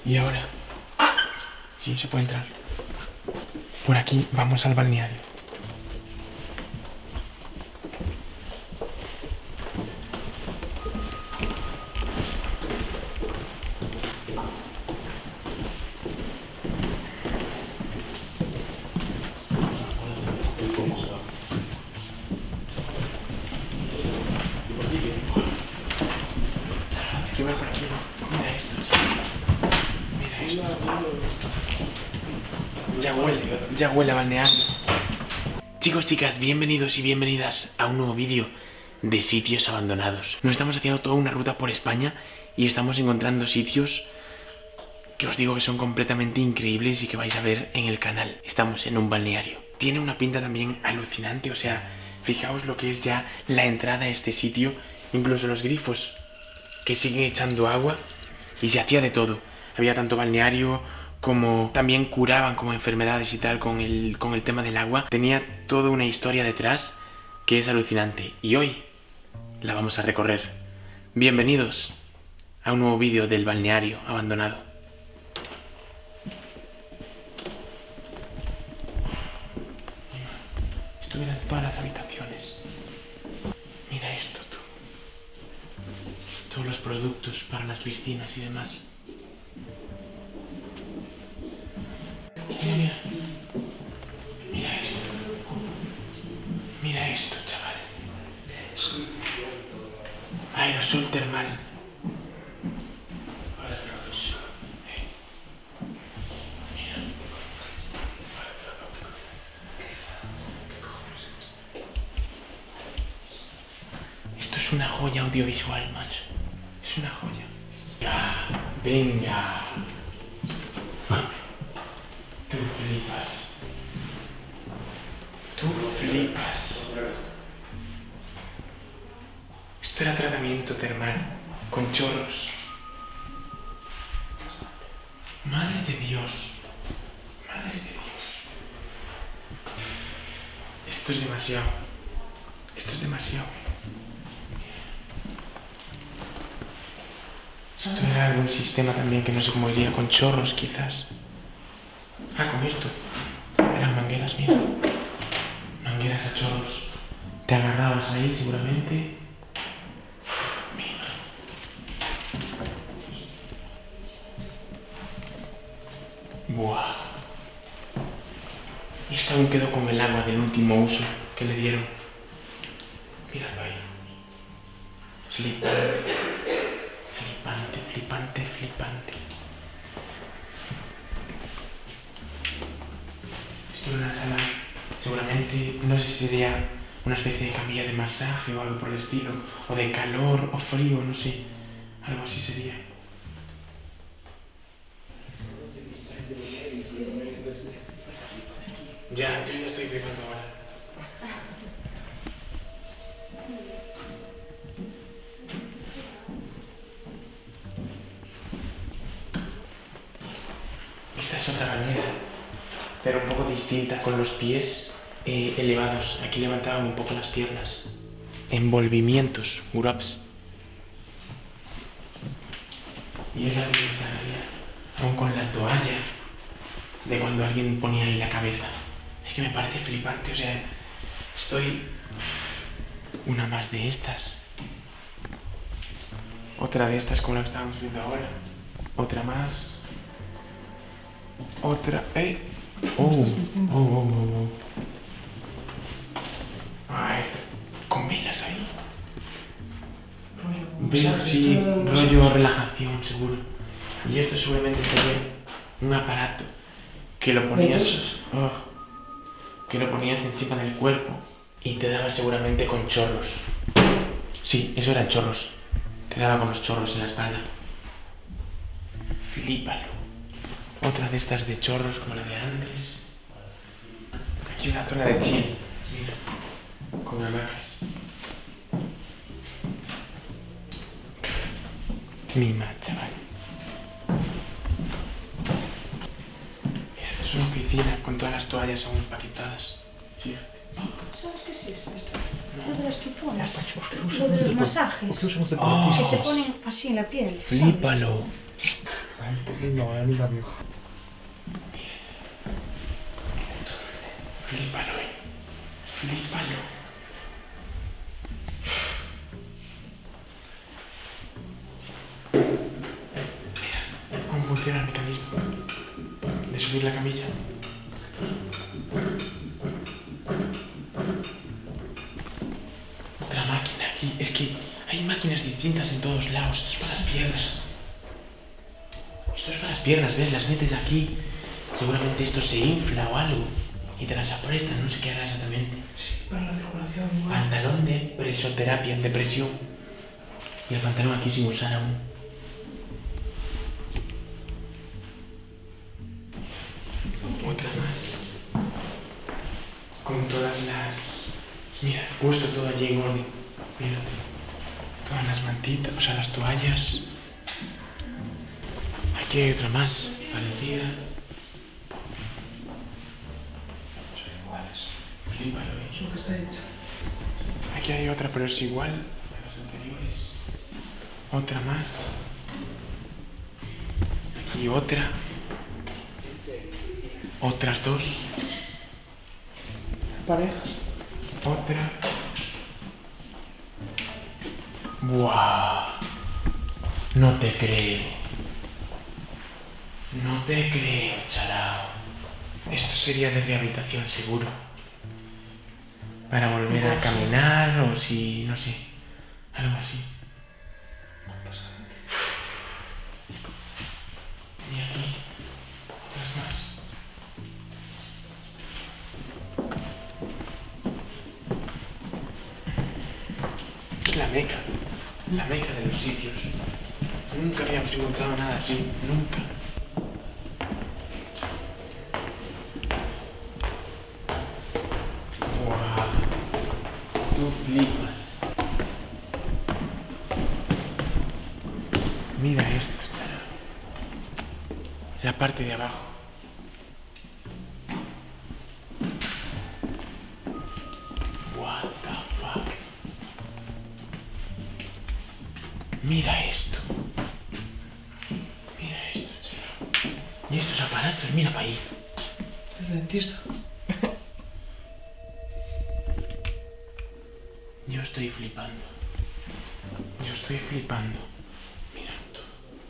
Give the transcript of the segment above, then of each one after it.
Y ahora... Sí, se puede entrar. Por aquí vamos al balneario. Mira esto, chaval. Mira esto. Ya huele a balneario. Chicos, chicas, bienvenidos y bienvenidas a un nuevo vídeo de sitios abandonados. Nos estamos haciendo toda una ruta por España y estamos encontrando sitios que os digo que son completamente increíbles y que vais a ver en el canal. Estamos en un balneario. Tiene una pinta también alucinante, o sea, fijaos lo que es ya la entrada a este sitio, incluso los grifos que siguen echando agua, y se hacía de todo. Había tanto balneario como también curaban como enfermedades y tal con el tema del agua. Tenía toda una historia detrás que es alucinante y hoy la vamos a recorrer. Bienvenidos a un nuevo vídeo del balneario abandonado. Esto eran todas las habitaciones. Mira esto, tú. Todos los productos para las piscinas y demás. Mira, mira. Mira esto. Mira esto, chaval. Aerosol termal. Mira. Esto es una joya audiovisual, macho. Es una joya. Venga. Tú flipas. Tú flipas. Esto era tratamiento termal con chorros. Madre de Dios. Madre de Dios. Esto es demasiado. Esto es demasiado. Esto era algún sistema también que no sé cómo iría, con chorros quizás. Ah, con esto. Eran mangueras, mira. Mangueras a chorros. Te agarrabas ahí seguramente. Uf, mira. Buah. Y esto aún quedó con el agua del último uso que le dieron. Míralo ahí. Flipante. Flipante, flipante, flipante. Esto es una sala, seguramente, no sé si sería una especie de camilla de masaje o algo por el estilo, o de calor o frío, no sé, algo así sería. Ya, yo ya estoy flipando ahora. Esta es otra bañera, pero un poco distinta, con los pies elevados. Aquí levantaban un poco las piernas. Envolvimientos, urops. Y es la que salía, aún con la toalla de cuando alguien ponía ahí la cabeza. Es que me parece flipante, o sea, estoy... Una más de estas. Otra de estas como la que estábamos viendo ahora. Otra más. Otra, Ah, esta. Con velas ahí. Velas, sí, rollo relajación, seguro. Y esto seguramente sería un aparato que lo ponías, que lo ponías encima del cuerpo y te daba seguramente con chorros. Sí, eso eran chorros. Te daba con los chorros en la espalda. Flípalo. Otra de estas de chorros como la de antes. Aquí una zona de chill. Mira, con hamacas. Mima, chaval. Mira, esta es una oficina con todas las toallas aún empaquetadas. Fíjate. ¿Sabes qué es esto? Lo de las chuponas. Lo de los masajes. Que se ponen así en la piel. Flípalo. No, a mí también. Flípalo, flípalo. Mira, cómo funciona el mecanismo de subir la camilla. Otra máquina aquí. Es que hay máquinas distintas en todos lados. Esto es para las piernas. Esto es para las piernas, ¿ves? Las metes aquí. Seguramente esto se infla o algo. Y te las aprietan, no sé qué hará exactamente. Sí, para la circulación. Pantalón de presoterapia, de presión. Y el pantalón aquí sin usar aún. Otra más. Con todas las... Mira, he puesto todo allí en orden. Mira. Todas las mantitas, o sea, las toallas. Aquí hay otra más, parecida. Son iguales. Flípalo, ¿eh? Es lo que está hecho. Aquí hay otra, pero es igual a las anteriores. Otra más. Aquí otra. Otras dos. Parejas. Otra. ¡Buah! No te creo. No te creo, chalao. Esto sería de rehabilitación seguro. Para volver a caminar o si... no sé. Algo así. Y aquí. Otras más. Es la meca. La meca de los sitios. Nunca habíamos encontrado nada así. Nunca. Wow. Tú flipas. Mira esto, chaval. La parte de abajo. What the fuck. Mira esto. Mira esto, chaval. Y estos aparatos, mira para ahí. El dentista. Yo estoy flipando. Yo estoy flipando. Mira todo.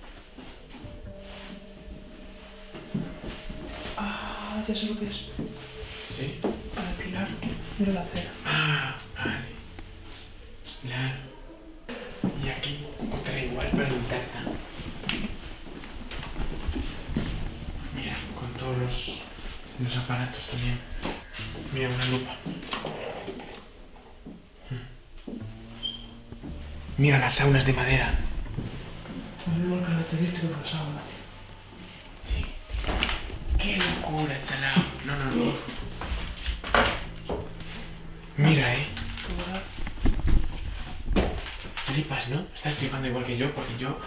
Ah, ya sé lo que es. ¿Sí? Para depilar. Mira la cera. Ah, vale. Claro. Y aquí otra igual pero intacta. Mira, con todos los aparatos también. Mira, una lupa. Mira las saunas de madera. Es el mismo característico de la sábana. Sí. ¡Qué locura, chalao! No, no, no. Mira, Flipas, ¿no? Estás flipando igual que yo, porque yo...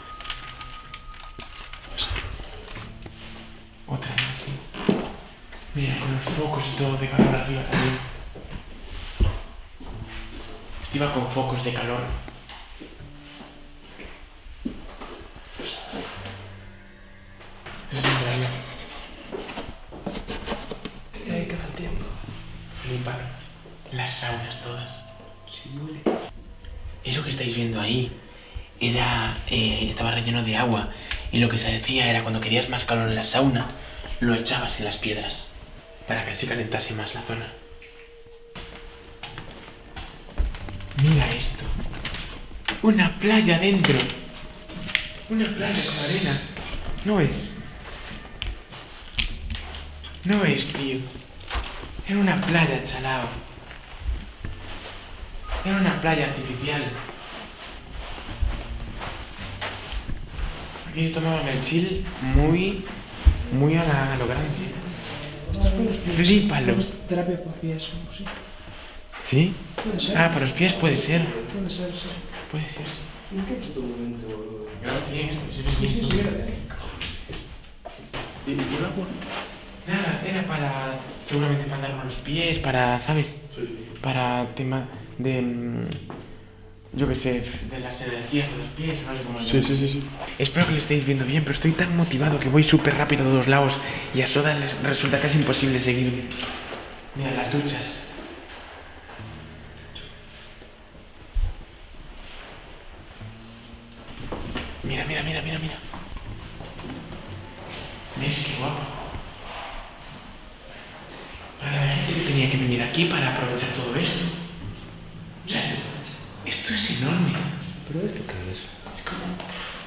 Otra más, sí. Mira, con los focos y todo de calor arriba también. Este iba con focos de calor. Eso es increíble. Y ahí queda el tiempo. Flipar. Las saunas todas. Sí, huele. Eso que estáis viendo ahí era estaba relleno de agua y lo que se decía era cuando querías más calor en la sauna lo echabas en las piedras para que así calentase más la zona. Mira esto. Una playa dentro. Una playa con arena. No es. No es, tío. Era una playa, chalao. Era una playa artificial. Aquí se tomaban el chill muy a lo grande. Esto es para los pies. Flípalo. Es terapia por pies, ¿no? Sí. ¿Sí? Puede ser. Ah, para los pies puede ser. Puede ser, sí. Puede ser, sí. ¿En qué puto momento? Bien, esto, Sí, sí, sí, mira. ¿Y el agua? Nada, era para... Seguramente para darnos los pies, para... ¿Sabes? Sí, sí. Para tema de... yo qué sé, de las energías de los pies, no sé cómo Sí, sí, sí, sí. Espero que lo estéis viendo bien, pero estoy tan motivado que voy súper rápido a todos lados y a Soda les resulta casi imposible seguirme. Mira, las duchas. Mira, mira, mira, mira, mira. ¿Ves qué guapo? Para la gente que tenía que venir aquí para aprovechar todo esto. O sea, esto es enorme. ¿Pero esto qué es? Es como...